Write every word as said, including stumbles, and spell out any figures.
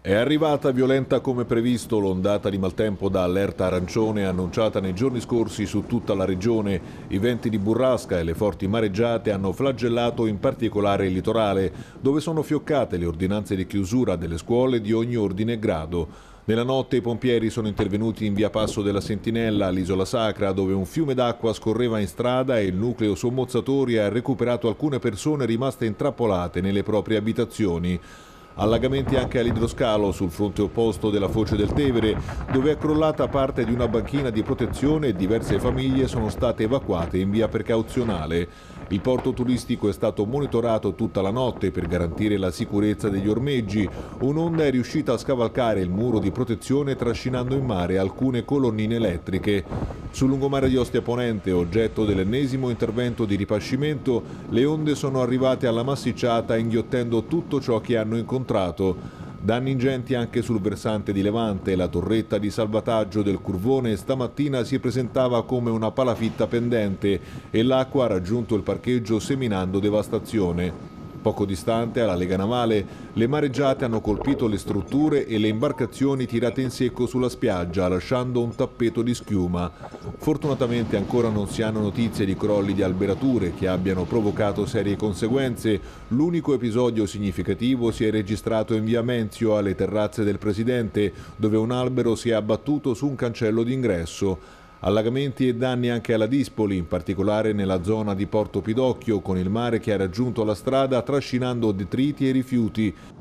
È arrivata violenta come previsto l'ondata di maltempo da allerta arancione annunciata nei giorni scorsi su tutta la regione. I venti di burrasca e le forti mareggiate hanno flagellato in particolare il litorale, dove sono fioccate le ordinanze di chiusura delle scuole di ogni ordine e grado. Nella notte i pompieri sono intervenuti in via Passo della Sentinella, all'Isola Sacra, dove un fiume d'acqua scorreva in strada e il nucleo sommozzatori ha recuperato alcune persone rimaste intrappolate nelle proprie abitazioni. Allagamenti anche all'idroscalo sul fronte opposto della foce del Tevere, dove è crollata parte di una banchina di protezione e diverse famiglie sono state evacuate in via precauzionale. Il porto turistico è stato monitorato tutta la notte per garantire la sicurezza degli ormeggi. Un'onda è riuscita a scavalcare il muro di protezione trascinando in mare alcune colonnine elettriche. Sul lungomare di Ostia Ponente, oggetto dell'ennesimo intervento di ripascimento, le onde sono arrivate alla massicciata inghiottendo tutto ciò che hanno incontrato. Danni ingenti anche sul versante di Levante. La torretta di salvataggio del Curvone stamattina si presentava come una palafitta pendente e l'acqua ha raggiunto il parcheggio seminando devastazione. Poco distante, alla Lega Navale, le mareggiate hanno colpito le strutture e le imbarcazioni tirate in secco sulla spiaggia, lasciando un tappeto di schiuma. Fortunatamente ancora non si hanno notizie di crolli di alberature che abbiano provocato serie conseguenze. L'unico episodio significativo si è registrato in via Menzio, alle terrazze del Presidente, dove un albero si è abbattuto su un cancello d'ingresso. Allagamenti e danni anche alla Dispoli, in particolare nella zona di Porto Pidocchio, con il mare che ha raggiunto la strada trascinando detriti e rifiuti.